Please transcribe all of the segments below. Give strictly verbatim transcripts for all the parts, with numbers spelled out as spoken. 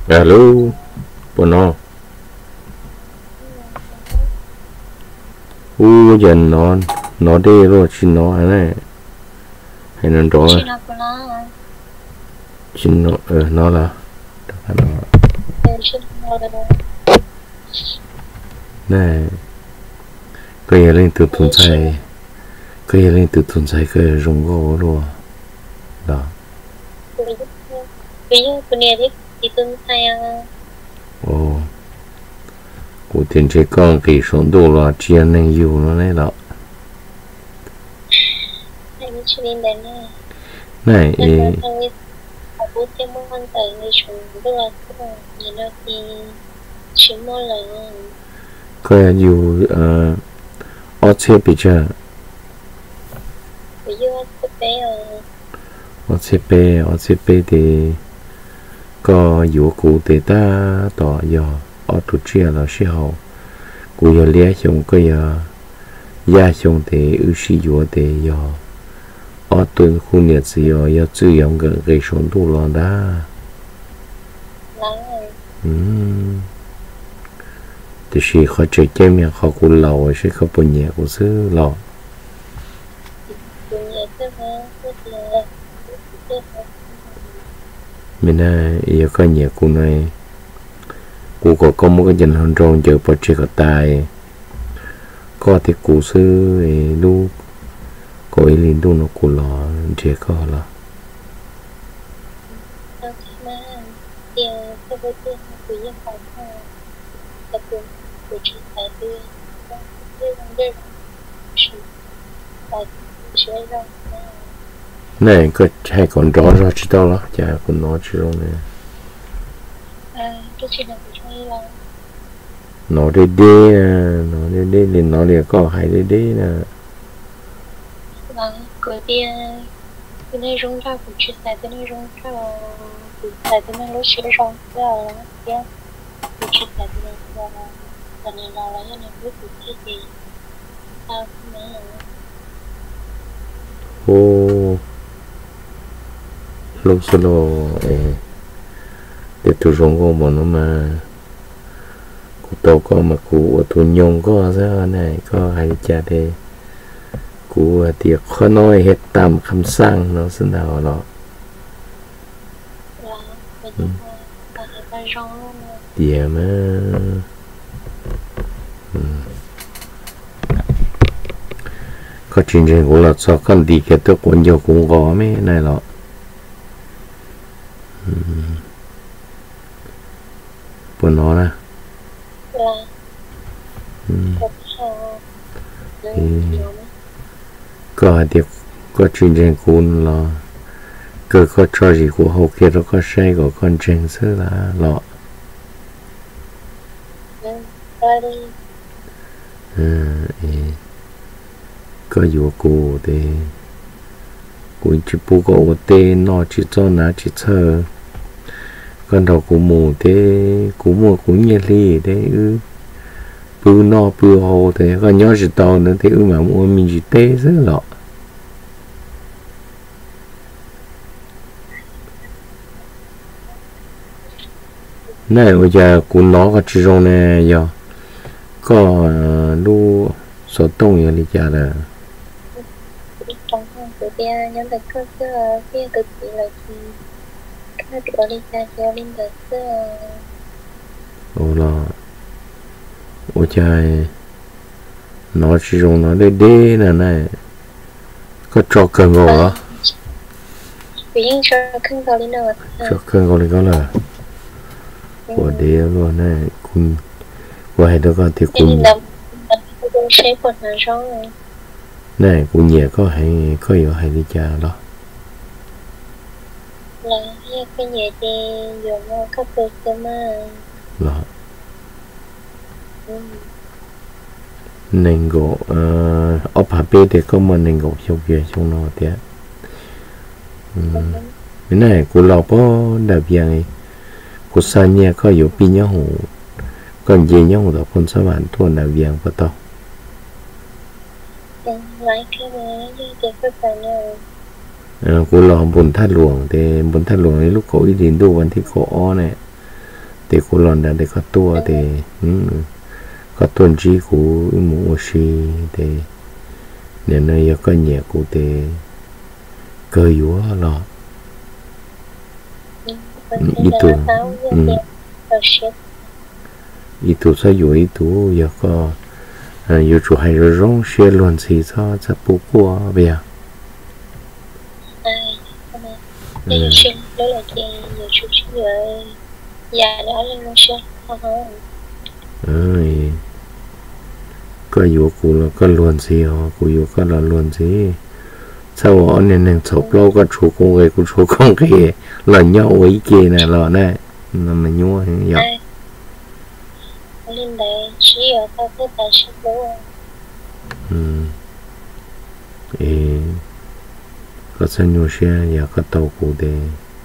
Alo, bọn nó, u dần nó, nó đi rồi, chỉ nó hả này, hay nó đó, Chị nào của nó à? chỉ nó, ờ, nó là, nó, Ừ, chị nào là này, cái gì lên từ tuần chị sai, cái gì lên từ tuần sai cái rung gỗ luôn, đó, ví dụ ví dụ của nhà thì chị từng thay à ồ, của tiền chế con cái sống đồ là chia nên yêu nó này đó, hay như chị nên đến này này, nên là thằng ấy có bố thêm món ăn tới người chúng rất là rất là nhìn nó thì chỉ mua là cái yêu, ờ, ở chế bị chưa, ví dụ có bé ở ở chế bé, ở chế bé thì có yêu cụ thì ta tỏ giờ, ở tụ chia là sẽ hậu, cụ giờ lẽ xong cái giờ gia xong thì ưu sĩ yếu thì giờ ở tuần khu nhiệt gì giờ giờ注意个给sống度了的， lá 嗯，就是họ chơi chơi miệng họ cũng lâu sẽ không bao nhiêu cũng sẽ lâu, của nhà thế mà rất là rất là mình này giờ có nhiều cũng này cũng có có một cái dân hơn trong giờ bắt chơi cái tài, có thì cũng sẽ lu có ý liên tục nó cũng lo chơi có là, sao thế mà tiền theo với tiền của nhà phòng mà tập trung của chị phải đi đây đây đây chị phải chị ra này có hay còn rõ rõ chỉ đâu đó, chả còn nói chỉ đâu này. à cái chuyện này của chúng là Nó đi đi nó đi đi thì nó liền có hay đi đi nè, là cái tiền cái này rong ra của chị tại cái này rong ra của tại cái này nó sẽ rong ra là tiền của chị tại cái này là là này là là cái này với của chị thì sao mà ô lúc sau đó để tôi dùng có một nó mà cụ tàu có mà cụ thu nhung có ra này có hay cha đây cụ tiệc khó nói hết tầm khăm sang nó xin nào đó là bây giờ là cái rong luôn tiệc mà có chuyện gì cũng là cho con đi cái tôi cũng nhiều cũng có mấy này đó, bọn nó nè, là có sao có tiệc có chuyện gì cũng là cơ có cho gì của hậu kia nó có say của con trên xứ là lọ, có nhiều cụ thì cũng chỉ bố có tên nó chỉ cho nó chỉ chờ con đầu của mù thế cũng mua cũng như thế thế ư bự nó bự hồ thế còn nhớ chỉ tao nữa thế ư mà mua mình chỉ tê rất lọ này bây giờ cũng nó có chỉ trong này giờ có lu số đông vậy đi chả là trong hàng của bia nhóm đặc cơ cơ bia cực kỳ là thì các đồ đi ra cho linh đặc cơ ồ là ôi trời nó chỉ trong nó đây đây nè này có cho cơn ngô hả vì những cho khăn vào linh nào cho cơn ngô này có là của đĩa luôn này cùng quay đó con thì cùng sẽ còn là rồi này cũng nhẹ có hay có nhiều hay đi cha đó là cái nhà thì dùng các cơ cơ mà là nên gỗ ở hà bê thì có mà nên gỗ trong kia trong nó thế cái này của lò bó đặc biệt của sa nhẹ có nhiều pin nhau hủ còn gì nhau đó con số bạn thua đặc biệt bắt đầu lại cái này thì các bạn của lò bún thắt luồng thì bún thắt luồng lúc cổ đi đến đâu vẫn thì cổ này để cô lòn đã để có tua để có tuần trí của mũ xì để nên nơi có nhẹ của để cơ yếu lọ ít tuổi ít tuổi sao yếu ít tuổi giờ có yếu chủ hay rồi rong xe luôn gì cho cho bố qua bây giờ nhiều chuyện đó là cái nhiều chút chuyện rồi già đó là nó sẽ không ơi có yếu cụ là có luôn gì họ cụ yếu có là luôn gì sau đó nên nên chụp lâu có chủ công người của chủ công kia là nhau ấy kia này là này là mình nhua hình dọc lên đây chỉ ở tao cái tài sản luôn ừ ê có xe nhua xe và có tàu cụ để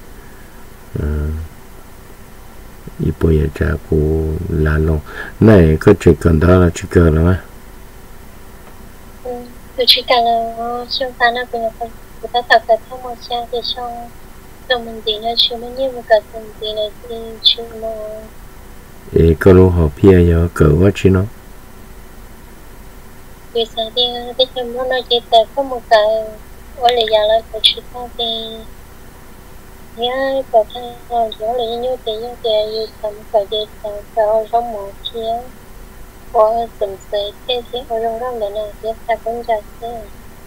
ít bây giờ trả cụ là luôn này có chỉ cần đó là chỉ cần là mà tôi chỉ cần là chúng ta nó bây giờ người ta tập tập theo một xe thì xong rồi mình đi nó chưa mấy nhiêu một cái mình đi này thì chưa mà ê có lúc họ phía giờ cỡ quá chứ nó vì sao thì cái chuyện nó nói chỉ tập có một cái ở lại giờ là phải chỉ có thì nhớ có thể là chỗ lại như thế như thế như tầm cái gì tầm cái ở trong một chiếc có từng xây thế thì ở trong đó là nào biết ta cũng ra thế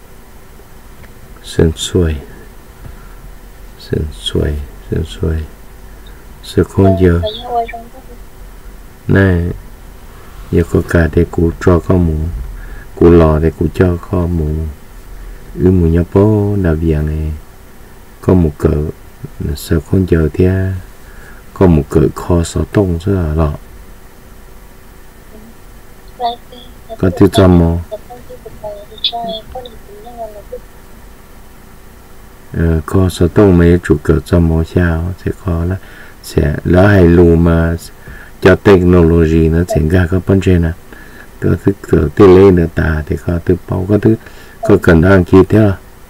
sân xuôi sân xuôi sân xuôi sự không giờ này giờ có cả để cụ cho có mù cụ lò để cụ cho có mù ư mù nhập bố đào vàng này có một cỡ sợ không giờ thì có một cỡ kho sọ tông rất là lọ có thứ trăm mò ờ kho sọ tông mấy chủ cỡ trăm mò sao sẽ khó là sẽ lỡ hay lù mà cho technology nó sẽ ra các vấn đề này có thứ cỡ tê lê nữa ta thì có thứ bao có thứ có cần đăng ký theo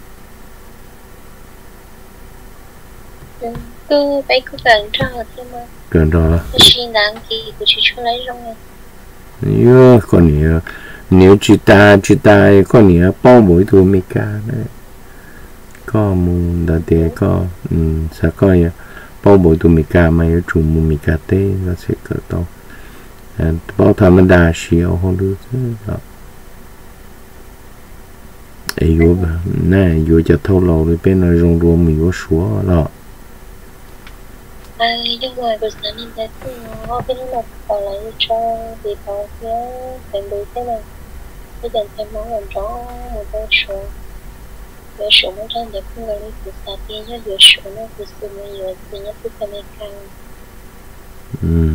cứ phải cứ cần cho thêm mà cần đó là xin đăng ký của chị cho lấy trong này yêu con nhỉ nếu chị ta chị ta con nhỉ bao mỗi thứ mấy cả đấy có muốn đã để có um sao coi bao mỗi thứ mấy cả mà chủ muốn mấy cả tê nó sẽ cỡ to bao thà mình đa xíu hơn được chứ đó ấy yêu bà này yêu cho thâu lầu với bên này rong rùa mình yêu xúa đó ai nhưng mà buổi sáng nhìn thấy thì họ bên nó bảo lại cho vì bảo phía bên đối thế này bây giờ thêm món làm rõ một cái số cái số một trăm để không người đi từ xa thì nhớ được số nó từ từ mới nhiều thì nhớ từ từ mới cao ừ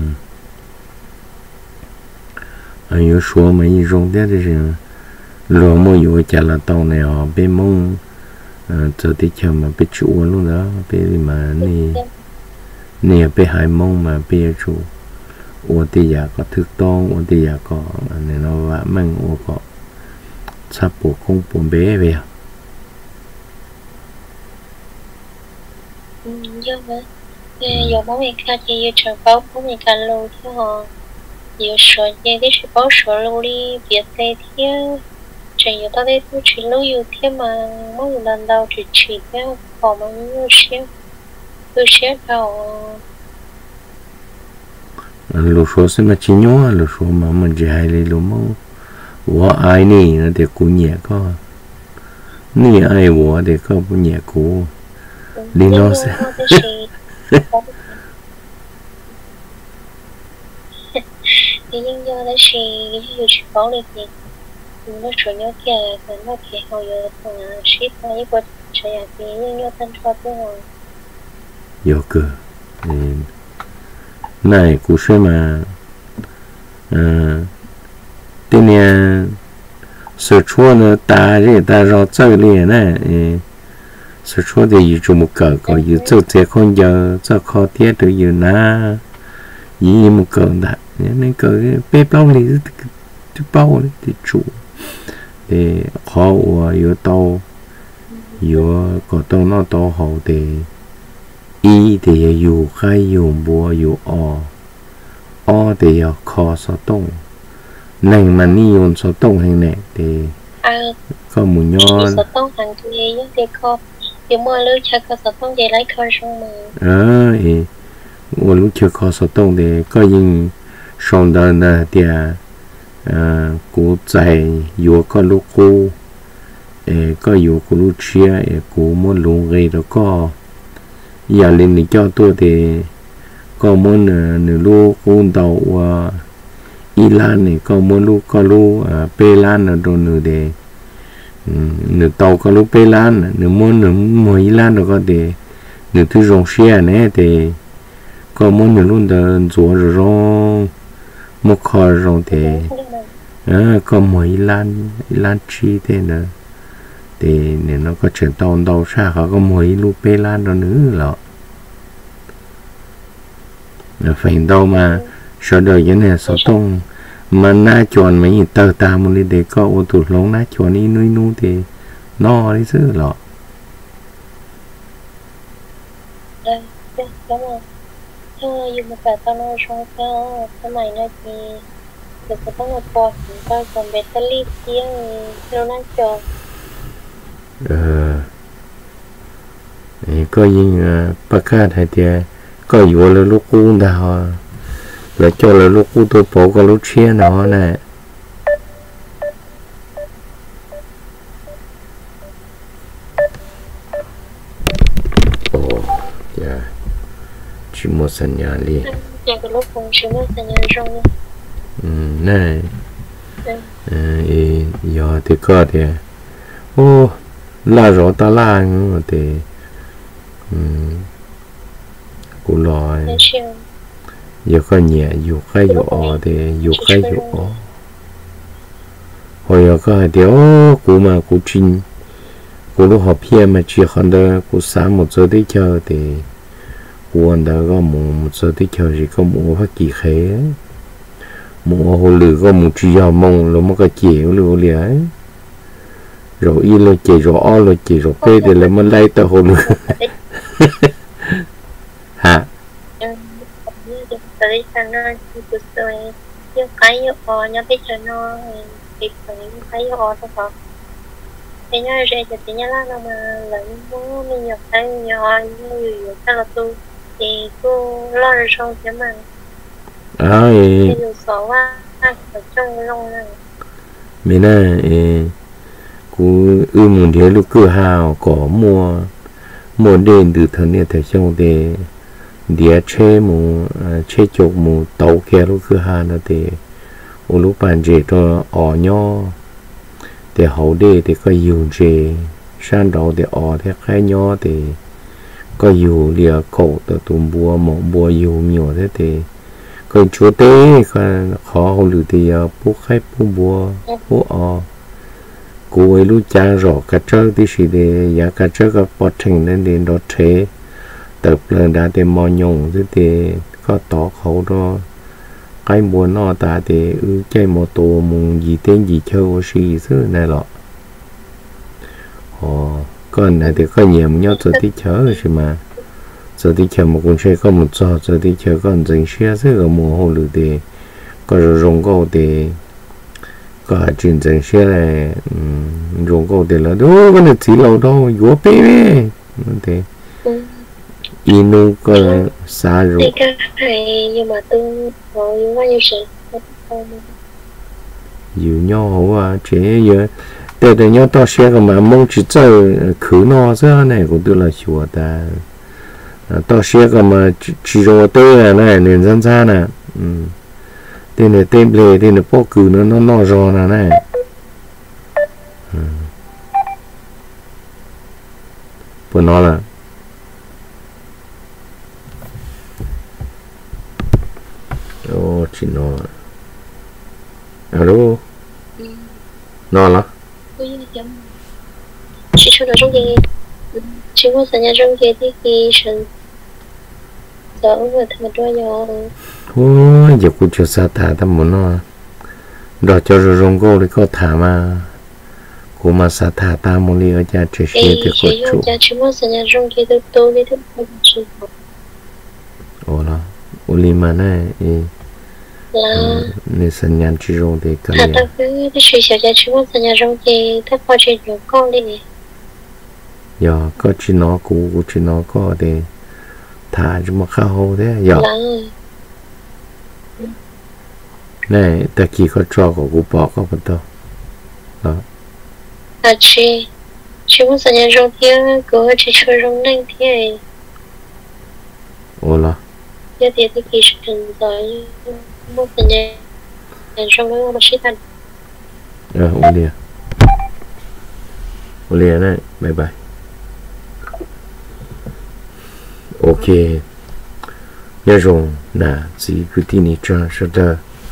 ai yêu xúa mà yêu rong thế thì rồi mỗi yêu chả là tàu này họ bên mông giờ thì chờ mà bên chủ luôn đó bên mà này nè bên hải mông mà bên chủ ô thì giờ có thức tông ô thì giờ có nên nó vả mang ô có sắp bộ công bộ bé về ừ do vậy giờ bố mình khai thì giờ trường báo bố mình khai lâu thế họ giờ sửa về cái sự báo sửa lâu đi việc thế thì chỉ giờ tao đây tôi chỉ lâu yêu thêm mà mỗi lần đầu chỉ chỉ theo còn mà nhiều xíu tôi sẽ vào lúc số xem mà chỉ nhớ lúc số mà mình chỉ hay đi lúc mà của ai nè nó để cũng nhẹ có nè ai của để có cũng nhẹ của đi nó sẽ thì nhưng do đó thì cái chỉ có được thì nó chủ yếu kia là nó thì hầu như là ship hay có chạy thì nhưng do thân cho tôi rồi yêu cơ này cũng sẽ mà tên nhà sở chúa nó ta thì ta rõ chơi liền này sở chúa thì dùng một cỡ có dự chơi sẽ không giờ cho khó tiết được dự na gì một cỡ đã nên cỡ bếp lâu thì chút bao thì chủ để khó của yếu tàu yếu có tàu nó tàu hậu thì y thì dù khai dù bùa dù o o thì kho sọ tông này mà ni ôn sọ tông hay nè thì có một nhon sọ tông hàng thì thì kho thì mua lưới chơi kho sọ tông thì lấy kho xong mà ờ thì mua lúc chơi kho sọ tông thì có những xong đó là thì à cú chạy vô có lúc cú có vô cú lúc chia cú muốn luôn gây đó có giờ lên thì cho tôi thì có muốn nửa lô cú đầu Ilan này có muốn lúc có lúc Pelan ở đồ nửa để nửa tàu có lúc Pelan nửa muốn nửa mua Ilan rồi có để nửa thứ rong xe này thì có muốn nửa luôn đó rùa rồi rong một khỏi rong thì à, có mua Ilan Ilan chi thế nữa thì nên nó có chuyển tàu tàu xa họ có mua lúc Pelan đó nữa là phải đâu mà sợ đời cái này sợ tông mà na chọn mấy tờ ta một đi để có ô tô lông na chọn đi nuôi nuôi thì no đi chứ lọ. Đây, đúng rồi. Thôi, dùng một cái tao nói xong cho cái mày nó thì được cái tao nói bỏ tao còn bé tao lít tiếng nó na chọn. Ờ, có những bác khác hay thì có vô là lúc cuốn đào là cho là lúc cuốn tôi bỏ có lúc chia nó nè ồ dạ chỉ một sân nhà đi dạ cái lúc cũng chỉ một sân nhà rong ừ này ừ giờ thì có thì ô la rõ ta la nữa thì ừ cú lòi giờ có nhẹ dù khai dù ọ thì dù khai dù ọ hồi giờ có hai điều cú mà cú trình cú lúc học hiện mà chỉ còn đó cú sáng một giờ đi chơi thì cú ăn đó có một một giờ đi chơi thì có một phát kỳ khế một hồ lửa có một chỉ giờ mông rồi một cái chiều lửa liền rồi y rồi chỉ rồi o rồi chỉ rồi p thì lại mình lấy tới hồ lửa hả tới sang nó thì cứ rồi những cái như họ nhau thấy cho nó thì phải những cái như họ thôi họ thế nhau rồi thì thế nhau là mà lấy mua mình nhập cái nhỏ như vậy sao là tôi thì cô lo rồi xong chứ mà à thì dù số quá ở trong lòng này mình này cô ư muốn thế lúc cửa hàng có mua mua đèn từ thời này thời trong để địa chế mù chế chụp mù tàu kia lúc cửa hàng đó thì ở lúc bàn chế cho ở nhau để hậu đề thì có nhiều chế sang đầu để ở thế khai nhau thì có nhiều lìa cổ từ tụm bùa mỏng bùa nhiều nhiều thế thì có chúa tế khó hậu lử thì bố khách bố bùa bố ở cô ấy lúc cha rõ cả trơ thì chỉ để giá cả trơ các quá trình nên đến đó chế tập lần đã để mò nhung thế thì có tỏ khẩu đó cái muốn nó ta thì ư chơi mô tô mùng gì tên gì chơi ô xì thứ này lọ ồ con này thì có nhiều nhau giờ đi chở rồi mà giờ đi chở một con xe có một giờ giờ đi chở con dừng xe rất là mùa hồ lử thì có rồi rong câu thì có chuyện dừng xe này rong câu thì là đó cái này chỉ lâu đâu vô bê bê thế inu có xa rồi thì cái này nhưng mà tôi hồi bao nhiêu sự nhiều nhau à chế giờ để để nhau to xe mà mong chỉ chơi khử nó ra này cũng tôi là chùa ta to xe mà chỉ rồi tôi này nên dân ra nè tên này tên lệ tên này bỏ cử nó nó nó rồi nè này của nó là ô chỉ nó alo nó là chỉ cho nó trong cái chỉ có sản nhà trong cái thì khi sản đỡ và thằng đôi nhỏ ôi giờ cũng chưa sao thả tao muốn nó đó cho rồi rong cô đi có thả mà cô mà sao thả ta muốn đi ở nhà chơi xe thì có chủ chỉ có sản nhà trong cái tôi tôi đi thức không chịu ồ là uli mà này là nên sinh nhật chỉ rong thì cái à tao cứ cái suy xẻo cho chúng nó sinh nhật trong thì tao có chuyện nhiều con đi giờ có chỉ nó cũ của chỉ nó có thì thả cho mà khá hô thế giờ là này ta chỉ có cho của cụ bỏ có một đâu đó à chị chúng nó sinh nhật trong thì cứ chỉ chơi trong nên thì ồ là giờ thì tôi kỳ sự rồi một sinh nhật trong đó mà chỉ thành ờ ô lia ô lia này bye bye ok nhớ rồi là chỉ cứ tin đi cho sẽ đỡ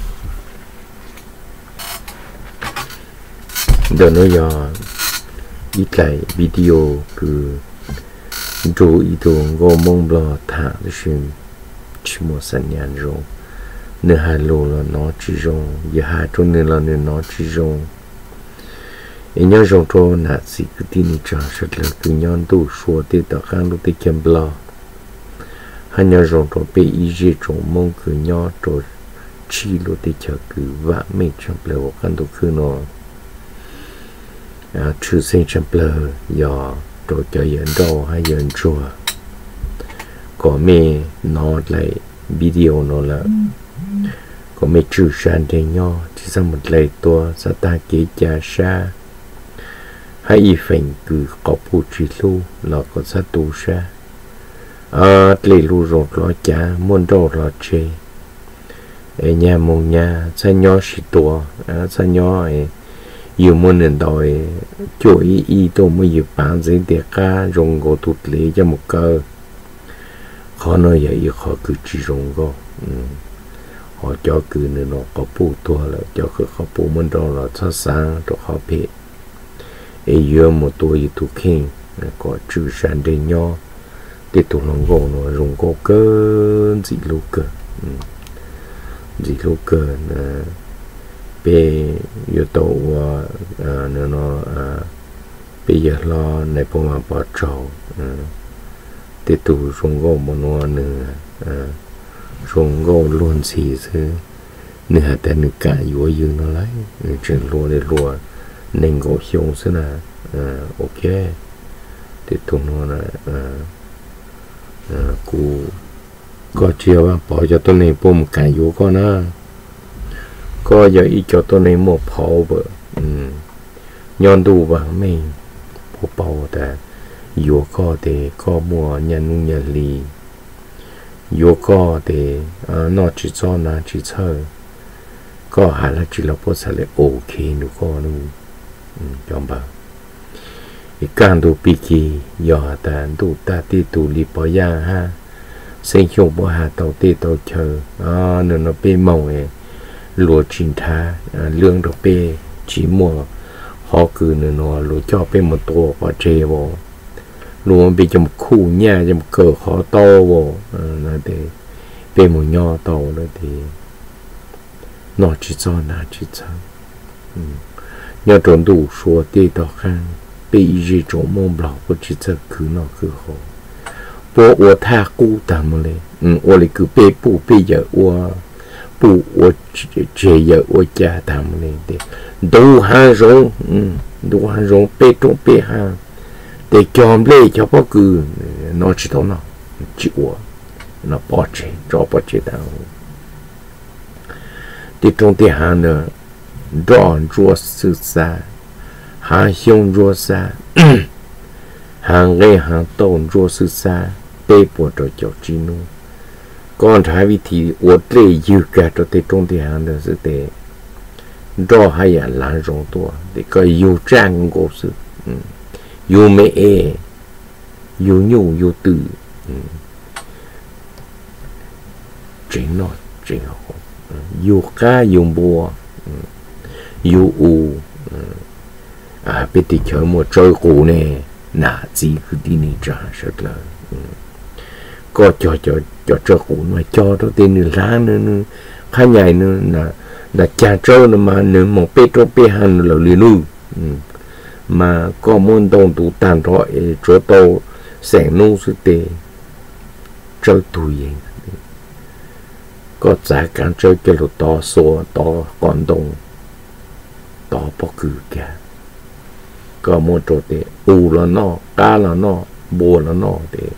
đỡ nó giờ ít lại video cứ chú ý đồ ngô mông bò thả để xem chỉ một sản nhàn rồi nửa hai lô là nó chỉ rồi giờ hai chỗ nữa là nửa nó chỉ rồi em nhớ rồi cho là chỉ cứ tin đi cho sẽ là cứ nhon đủ số để tạo kháng đủ để kiếm bò hay nhớ rồi cho bị ý gì trong mong cứ nhon rồi chỉ luôn để cho cứ vạ mình trong bờ kháng đủ cứ nó à trừ sinh trong bờ giờ rồi cho dẫn đồ hay dẫn chùa có mẹ nó lại video nó là có mẹ trừ sản để nhau chỉ sau một lời tua sa ta kế cha sa hay y phèn cứ có phụ chỉ lu là có sa tu sa à lấy lu rồi lo cha muốn đồ lo chê ở nhà mong nhà sa nhỏ xí tua à sa nhỏ ấy nhiều môn nên đòi chỗ ý ý tôi mới dự bán giấy tiền cá rong gỗ tụt lệ cho một cơ khó nói vậy khó cứ chỉ rong gỗ họ cho cứ nên nó có phụ tua là cho cứ có phụ môn đó là sát sáng cho họ biết ấy giờ một tuổi tụt khen có chữ sản để nhau để tụt lòng gỗ nó rong gỗ cơ gì lúc cơ gì lúc cơ về yếu tố nữa nó bây giờ lo này bộ mà bỏ trâu để tụ rong gỗ một nó nữa rong gỗ luôn xì chứ nửaแต่nửa cả yếu yếu nó lấy chuyện lúa để lúa nên gỗ hiông thế nào ok để tụ nó là cú có chiều bỏ cho tôi này bộ một cái yếu con á có giờ ý cho tôi này một phao bờ nhon đủ vàng mình bộ bao ta yếu có để có mua nhân nhân lì yếu có để nó chỉ cho nó chỉ chơi có hay là chỉ là bộ sẽ là ok nữa có nữa chọn bảo cái càng đủ bị kỳ giờ ta đủ ta ti đủ lì bỏ ra ha sinh hiệu bỏ hà tàu ti tàu chờ à nữa nó bị màu ấy lúa chín thá lương được bê chỉ mua họ cứ nữa nó lúa cho bê một tổ và chê vô lúa bị cho một khu nhà cho một cờ khó to vô nó để bê một nho to nó thì nó chỉ cho nó chỉ cho nhớ trốn đủ số tê đó khăn bị gì chỗ mông bảo của chỉ cho cứ nó cứ khó bố ủa tha cú tạm lên ủa lại cứ bê bù bê giờ ủa bù ủa chế giờ ủa cha tạm lên để đủ hai rong đủ hai rong bê trong bê ha để chọn lấy cho bác cứ nó chỉ đâu nó chỉ ủa nó bỏ chế cho bỏ chế tao để trong thế hà nữa đòn rùa sự xa hà hiông rùa xa hàng gây hàng tồn rùa sự xa bê bộ trò chọc chi nụ còn thái vị thì ổ lệ dư cả cho tới trong thế hà nữa sự tế đo hay là lãng rộng tùa để có yêu trang ngộ sự yêu mẹ e yêu nhu yêu tử chính nói chính học yêu cá yêu bùa yêu u à biết thì chơi một chơi cũ này nà gì cứ đi này trả rất là có cho cho cho chơi cũ mà cho đó tên người lá nữa khá nhảy nữa là là cha trâu nữa mà nếu một bê trâu bê hành là liền luôn mà có môn đồng tụ tàn rõ chỗ tàu sẻng nô sư tê chơi tùy có giá cản chơi cái lụt to số to còn đông to bao cử cả có một chỗ để u là nó cá là nó bùa là nó để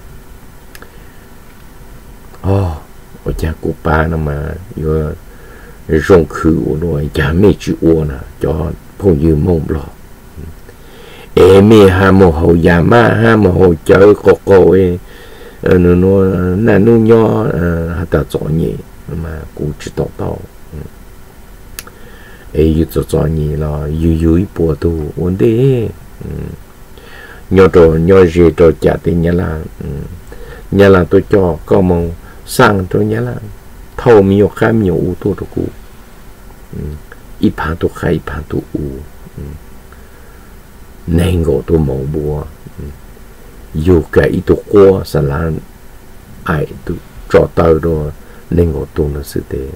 oh ở nhà cụ ba nó mà vừa rong khử rồi chả mấy chịu uổng à cho phong như mông lọ em mi hà mồ hồ già ma hà mồ hồ chơi cô cô ấy nó nó là nó nhỏ hà ta chọn nhỉ mà cũng chỉ tao tao ấy yêu cho chọn nhỉ là yêu yêu bộ tu vấn đề nhỏ rồi nhỏ gì rồi chả thì nhớ là nhớ là tôi cho có mong sang tôi nhớ là thâu miêu khai miêu u tôi tôi cũng ít phá tôi khai ít phá tôi u nên ngộ tôi mong bùa dù cái ít tôi qua sẽ là ai tôi cho tao đó nên ngộ tôi là sự thế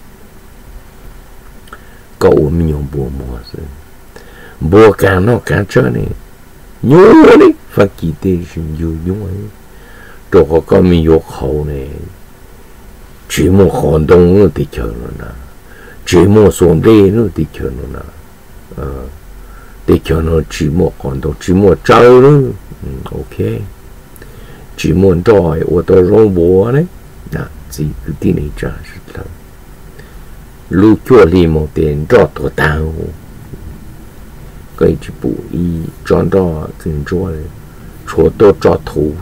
cậu mình dùng bùa mùa rồi bùa càng nó càng trở này nhú đi phát kỳ tê dùng nhú ấy rồi có con mình vô khẩu này chỉ một hoạt động nữa thì chờ nó nè chỉ một số đề nữa thì chờ nó nè ờ thì chờ nó chỉ một hoạt động chỉ một chơi nữa ok chỉ một đòi ô tô rong búa đấy nè chỉ cứ tin này trả rất là lưu chua li một tiền cho tổ tao cái chỉ bù y chọn đó từng cho cho tôi cho thủ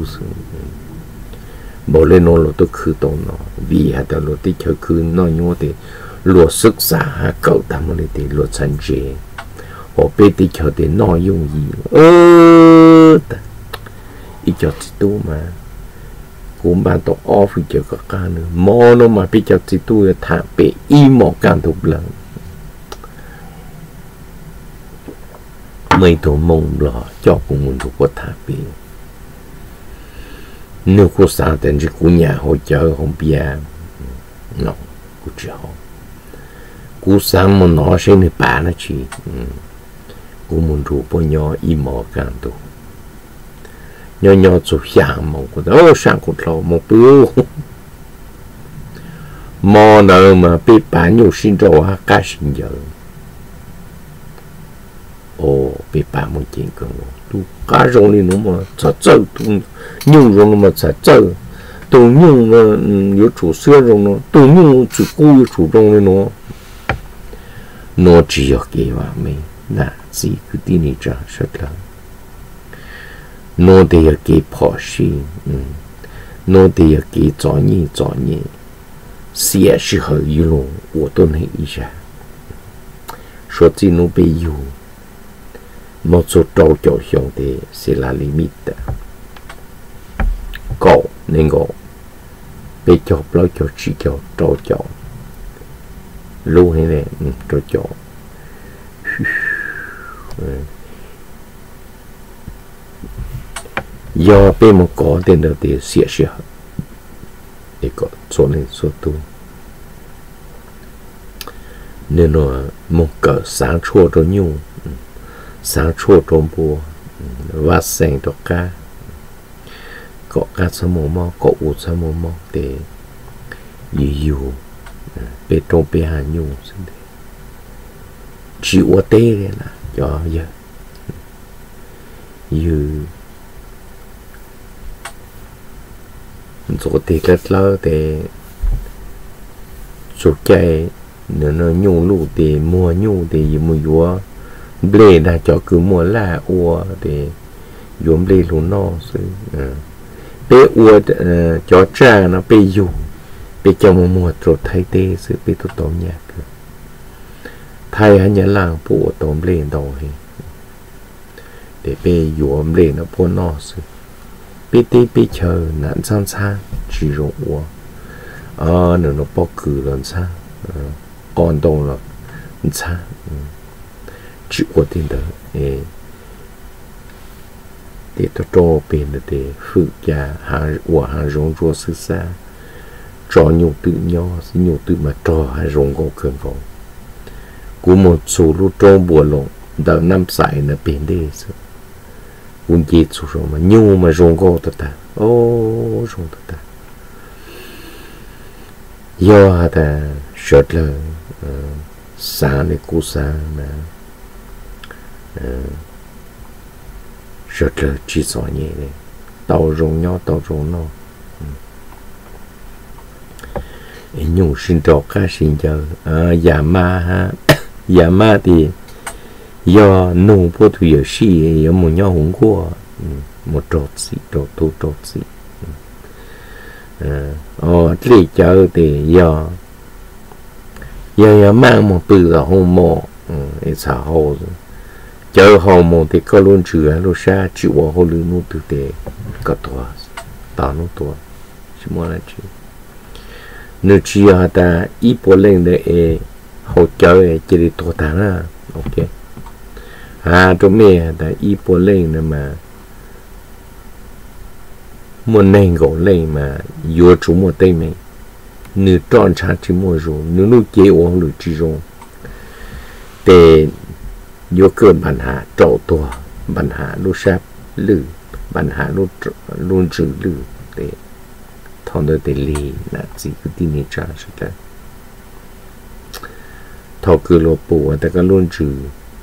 bộ lên nó là tôi khử tông nó vì hạt đó là tôi chờ khử nó như thế luật sức xả cậu ta mới để luật sản chế họ biết tôi chờ để nó dùng gì ơ ít cho chị tu mà cũng ban tổ off chờ các ca nữa mò nó mà biết cho chị tu là thả bể y mò càng thục lần mấy tổ mông lò cho cùng mình thuộc có thả bể nếu có sao thì chỉ của nhà hỗ trợ không bia nó cũng chào cú sáng mà nó sẽ nên bán nó chỉ cú muốn rủ bao nhiêu im mò càng đủ nhỏ nhỏ chụp sáng một cái đó sáng một lò một bữa mò nào mà bị bán nhiều xin rồi ha cá xin giờ ồ bị bán một chuyện cơ tu cá rong đi nó mà chả chơi tu nhung rong mà chả chơi tu nhung mà có chủ xưa rong nó tu nhung chủ cũ có chủ rong đi nó nó chỉ có cái mà mình là gì cứ tin này ra rất là nó để có cái phò sĩ nó để có cái cho nhị cho nhị sẽ适合于龙我都能一下说这侬被有một số trâu chỗ xong thì sẽ là limit cậu nên ngộ bị chọc lâu cho chỉ cho trâu chỗ lưu hay này trâu chỗ do bên một có tên đầu tiên sẽ sẽ để có số này số tu nên là một cỡ sáng chua cho nhung sáng chua trộm bùa và xanh cho cá có cá sấu mồ mò có ủ sấu mồ mò để dìu bê trộm bê hà nhung chịu ở tê này là cho giờ dìu rồi thì rất lâu thì số chạy nếu nó nhung lụ thì mua nhung thì mua vua ble đã cho cứ mua là ua để dùng ble luôn nó sự bé ua cho cha nó bé dùng bé cho mua mua rồi thay tê sự bé tôi tóm nhạc thay anh nhớ làng bộ tóm ble đầu thì để bé dùng ble nó po nó sự bé tê bé chờ nạn sang sang chỉ dùng ua ờ nếu nó bỏ cử lần sang còn đâu là sang chỉ có tiền đó để tôi cho bên để phụ gia hàng của hàng rong rùa sư xa cho nhiều tự nhau nhiều tự mà cho hàng rong có cơn vọng của một số lúc trong buổi lồng đợt năm sải là bên đây cũng chỉ số rồi mà nhiều mà rong có tất cả ô rong tất cả do ta rất là xa này cú xa mà rất là chỉ sợ nhẹ này tàu rồng nhau tàu rồng nó nhung sinh trọ cá sinh chờ giả ma ha giả ma thì do nông bộ thủy ở xí ở một nhau hùng qua một trọt gì trọt tu trọt gì ờ lấy chờ thì do do mang một từ là hông mò để xã hội chờ hậu một thì có luôn chữ lúc xa chịu vào hồ lưu nút thực tế có tuổi tao nút tuổi chỉ muốn là chữ nếu chỉ là ta ít bộ lên để hỗ trợ chỉ để tuổi tháng à ok à trong mẹ ta ít bộ lên nữa mà muốn nên gõ lên mà vừa chủ một tay mình nếu tròn chặt chỉ mua rồi nếu lúc chế uống được chỉ rồi để vô cơ bản hạ trậu tua bản hạ lúc sáp lử bản hạ lúc luôn trừ lử để thằng đó để lì là gì cứ tin này trả sẽ là thằng cứ lo bùa ta cái luôn trừ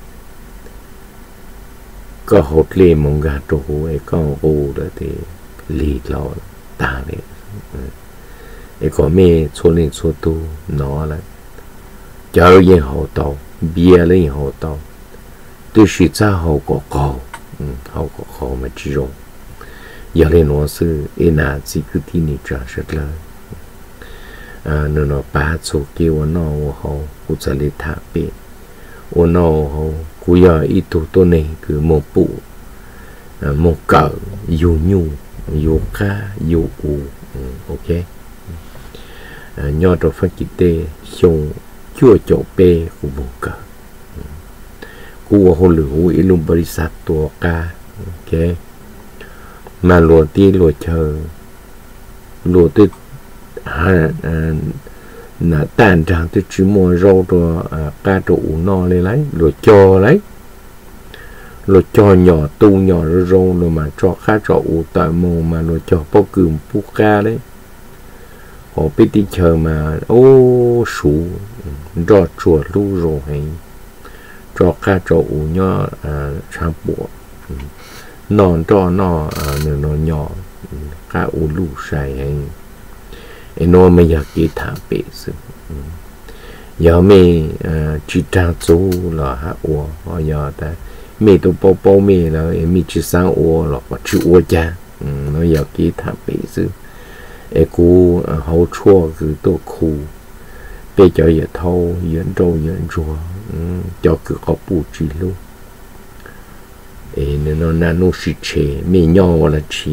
có hốt lên mong gà trâu ấy có hồ đó thì lì lo ta đấy ấy có mẹ số lên số tu nó là chờ yên hậu tàu bia lên hậu tàu对许在好过高，嗯，好过好嘛这种，要来我是一拿几个地你这是了，啊，那那把手给我拿我好，我在里塔边，我拿我好，我要一头多呢个莫布，啊莫搞有牛有cá有牛，嗯 ，OK， 啊，要到发几代熊叫叫白我莫搞。กูหัวหรืออิลุบริษัทตัวกาโอเคมาหลวงที่หลวงเชอหลวงที่หาหน้าต่างจากที่ชิมวยเราตัวกาตัวอุนอเลยไรหลวงจอไรหลวงจอหย่อตูหย่อเราเรามาจอข้าจออุต่อยโมมาหลวงจอพอกึ่มปุกาเลยขอไปที่เชอมาโอ้สูรอดจวดลู่โรให้cho cá cho u nhỏ chạm bộ non cho nó nó nhỏ cá u lù sai hay nó mới giờ cái thảm bể sự giờ mình chỉ trang số là hạ u giờ ta mình tụ bao bao mình là mình chỉ sang u là có chịu u cha nó giờ cái thảm bể sự em cú hậu chua cứ tổ khu bây giờ giờ thâu dẫn trâu dẫn chùa cho cứ có bù chỉ luôn, nên nó nano xịt chế mình nhau là chỉ,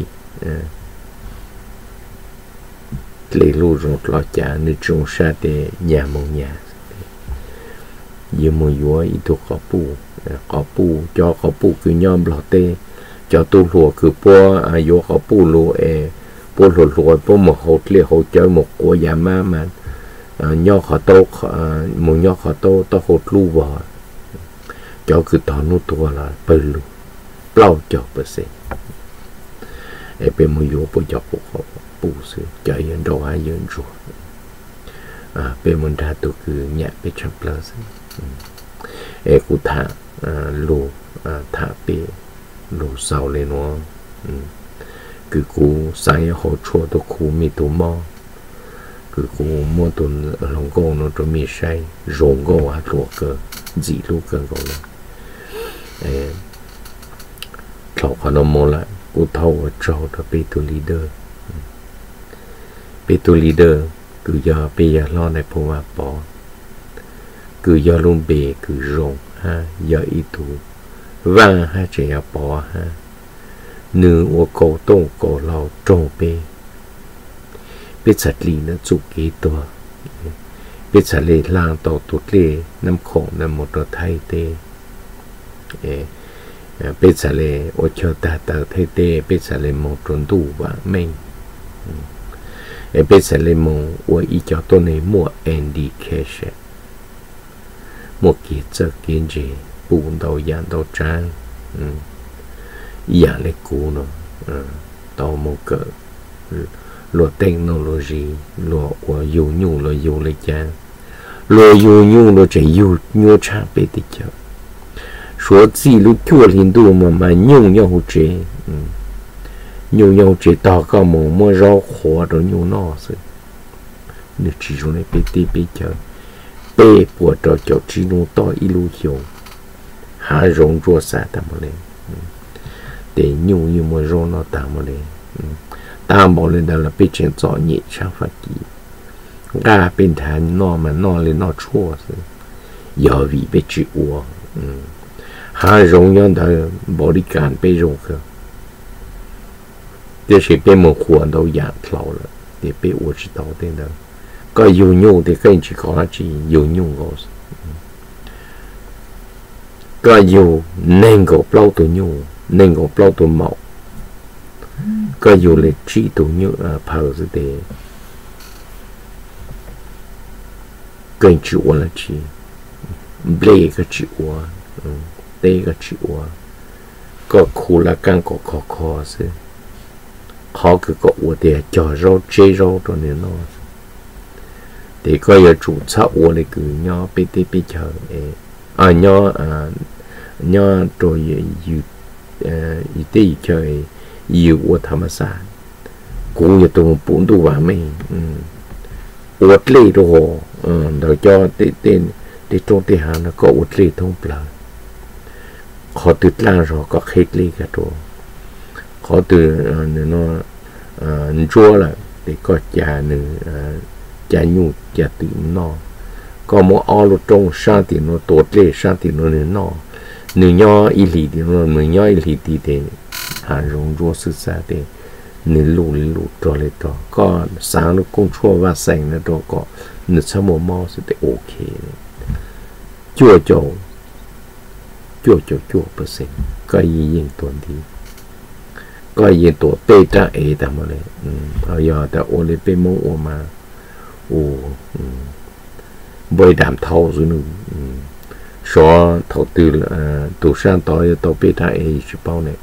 lấy luôn rồi lo trả nên trồng sa để nhà mong nhà, giờ mua vua ít thuộc có bù, có bù cho có bù cứ nhau lo tê, cho tu lúa cứ po à vua có bù lúa e, po lúa lúa po một hột lê hột chơi một quả giá má mà nhỏ khó tô một nhỏ khó tô to hột lu vào cho cứ tao nút tua là bự lu bao cho bự xe em bên mua vô bao cho bộ họ bù xe chạy yên đâu ai yên rồi à bên mình ra tụ cứ nhẹ bên trong plus em cũng thả lu thả bê lu sau lên nó cứ cú sai họ chua tụ cú mi tụ mò cứ cô mua tuần ở lòng cô nó cho mi say rồng cô à ruột cơ gì luôn cơ cô này thầu họ nó mua lại cô thâu ở trâu đó bị tu leader bị tu leader cứ giờ bây giờ lo này phô mà bỏ cứ giờ luôn bề cứ rồng ha giờ ít tu vàng ha chỉ là bỏ ha nữ ô cổ tông cổ lao trâu bề biết sạch lì nó chụp cáiตัวbiết sạch lì lang tàu tụt lì nằm khổ nằm một đợt thay tê biết sạch lì ô chờ ta ta thay tê biết sạch lì một trốn đủ và mình biết sạch lì một ô ý cho tôi này mua indication một cái chợ kiến gì bùn đầu dàn đầu trang giả lấy cũ nó tàu một cỡ lo technology lo của yêu nhu lo yêu lấy cha lo yêu nhu lo chỉ yêu nhu cha bị đi chơi số gì lúc chua liền đủ mà mà nhu nhau chế nhu nhau chế tao có một mua rau khô rồi nhu nó rồi nếu chỉ số này bị đi bị chơi bê bùa trò cho chỉ nụ to ilu hiểu hạ rong rùa xa ta mà lên để nhu như mà rong nó ta mà lên ta mà lên đó là bị chuyện rõ nhẹ sang phát kỳ ra bên thành nó mà nó lên nó chua rồi giờ vì bị chịu uổng hạ rong nhau đó bỏ đi cản bị rong cơ để sẽ bị một khuôn đâu dạng thầu là để bị uổng chỉ tao tên đó có yêu nhu thì cái chỉ có là chỉ yêu nhu rồi có yêu nên có bao tuổi nhu nên có bao tuổi mạo có yêu là chỉ tuổi nhu à phao gì để cái chữ là chỉ lấy cái chữ lấy cái chữ có khu là càng có khó khó chứ khó cứ có uổng để cho rau chế rau rồi nên nó thì có giờ chủ xã hội này cứ nhỏ bê tê bê chờ à nhỏ à nhỏ rồi yêu yêu tê chơi yêu của tham gia cũng như tụi bốn tụi vào mấy uất lì đồ rồi cho tên tên để trong tên hàng nó có uất lì thông bờ họ từ lan rồi có hết lì cả đồ họ từ nó chúa là để có cha nữa cha nhu cha tự nó có một ao lô trong sang thì nó tốt lên sang thì nó nên nó nếu nhau ý lý thì nó nếu nhau ý lý thì để hàng rong rùa sự xa để nếu lù lù cho lên đó có sáng nó cũng chua và xanh nó đó có nếu sao một màu sẽ để ok chua chua chua chua chua percent có gì yên tuần thì có gì tổ bê ta ấy ta mà này ở giờ ta ô lên bê mông ô mà ô bơi đàm thâu rồi nữa số thầu tư là tụ sang tối tàu bê ta ấy chỉ bao này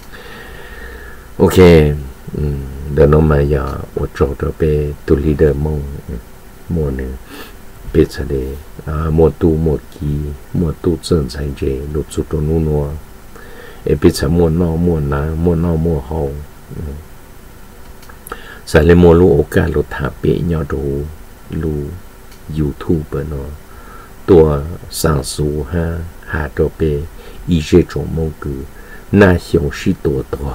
ok đợt nó mà giờ ô trâu cho bê tụ leader mông mua này bê sa đề mua tu mua ký mua tu chân thành chế lụt sụt đồ nô nô e bê sa mua nọ mua ná mua nọ mua hậu sa le mua lu oka lu thả bê nhau đồ lu YouTube nó tua sang số ha hà đồ bê ý chế trong mông cử na hiếu sĩ tổ tổ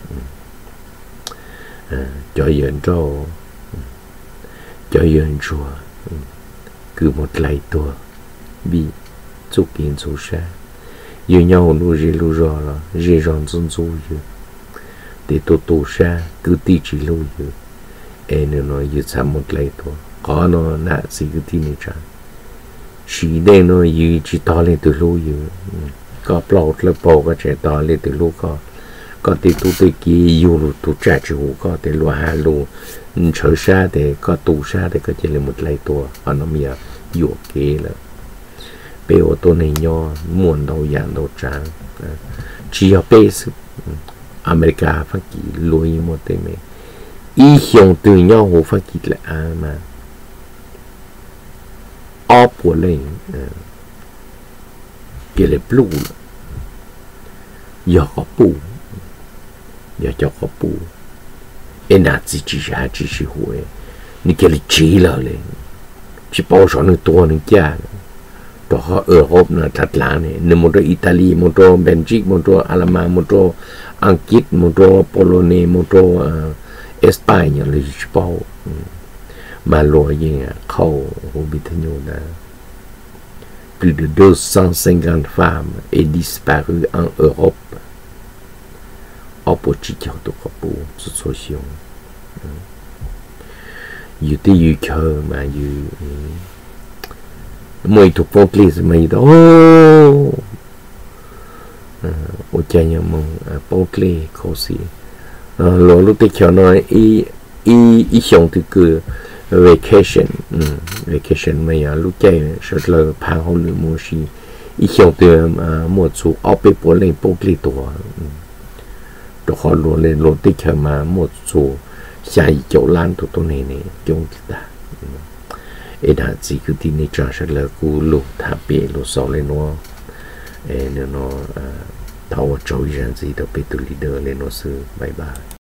cho yên trâu cho yên chùa cứ một lại tua bị chụp kiến số xa yêu nhau lu rì lu rò là rì ròn dân du yêu để tổ tổ xa cứ tí chỉ lu yêu em nó nói yêu xa một lại tua có nó nạ gì cứ tí này chẳng chỉ đây nó yêu chỉ to lên từ lu yêu có plot là bỏ cái trẻ to lên từ lu có có thể tụ tới kia yêu lu tụ trả chịu có thể lu hà lu trở xa để có tụ xa để có thể là một lại tua và nó mía yêu kế là bé ô tô này nhỏ muốn đâu dạng đâu trắng chỉ học bé sự America phát kỳ lôi một tên này ý hướng từ nhau hồ phát kỳ là à mà ốp của lên cái là blue giờ có bù giờ cho có bù em nào chỉ chỉ ra chỉ chỉ huề你给你急了嘞chỉ bao số người tua người cha đó ở Âu nó thật là này nếu một đôi Italy một đôi Belgium một đôi Alman một đôi Anh Quốc một đôi Polonia một đôi Espagne là chỉ bao mà loại gì khâu không biết thế nào là plus de deux cent cinquante femmes est disparu en Europe ở chỉ cho tôi có bộ situation yêu tí yêu chờ mà yêu mày thuộc phong lý mày đó ô cha nhà mong phong lý khó xí lo lúc tới cho nói ý ý ý xong từ cứ vacation vacation mày à lúc chạy rất là phang hậu lửa mua xí ý xong từ một số ở bên bộ lên phong lý tổ đó họ lo lên lo tới cho mà một số chạy chỗ lan tụi tôi này này chung ta ấy đã chỉ cứ tin này trả sẽ là cú lục thả bể lục sọ lên nó ấy nó nó tháo trôi ra gì đó bị tụi leader lên nó sư bye bye